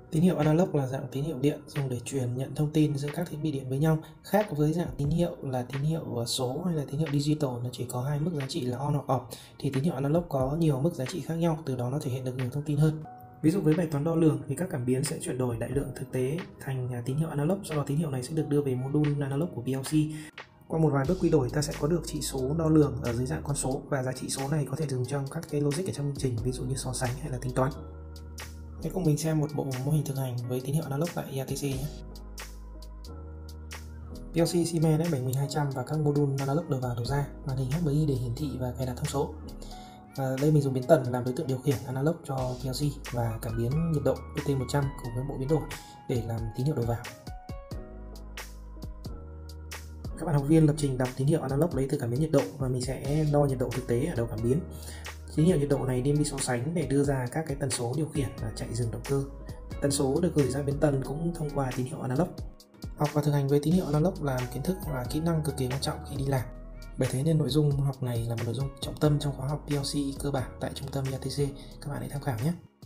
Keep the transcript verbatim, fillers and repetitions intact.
Tín hiệu analog là dạng tín hiệu điện dùng để truyền nhận thông tin giữa các thiết bị điện với nhau. Khác với dạng tín hiệu là tín hiệu số hay là tín hiệu digital, nó chỉ có hai mức giá trị là on hoặc off, thì tín hiệu analog có nhiều mức giá trị khác nhau, từ đó nó thể hiện được nhiều thông tin hơn. Ví dụ với bài toán đo lường thì các cảm biến sẽ chuyển đổi đại lượng thực tế thành tín hiệu analog, sau đó tín hiệu này sẽ được đưa về module analog của pê lờ xê. Qua một vài bước quy đổi, ta sẽ có được chỉ số đo lường ở dưới dạng con số, và giá trị số này có thể dùng trong các cái logic ở trong chương trình, ví dụ như so sánh hay là tính toán. Hãy cùng mình xem một bộ mô hình thực hành với tín hiệu analog tại i a tê xê nhé. pê lờ xê Siemens S bảy nghìn hai trăm và các module analog đầu vào đầu ra, màn hình hát em i để hiển thị và cài đặt thông số. Và đây mình dùng biến tần làm đối tượng điều khiển analog cho pê lờ xê và cảm biến nhiệt độ pê tê một trăm cùng với bộ biến đổi để làm tín hiệu đầu vào. Các bạn học viên lập trình đọc tín hiệu analog lấy từ cảm biến nhiệt độ, và mình sẽ đo nhiệt độ thực tế ở đầu cảm biến. Tín hiệu nhiệt độ này đem đi so sánh để đưa ra các cái tần số điều khiển và chạy dừng động cơ. Tần số được gửi ra biến tần cũng thông qua tín hiệu analog. Học và thực hành với tín hiệu analog là một kiến thức và kỹ năng cực kỳ quan trọng khi đi làm. Bởi thế nên nội dung học này là một nội dung trọng tâm trong khóa học pê lờ xê cơ bản tại trung tâm i a tê xê. Các bạn hãy tham khảo nhé.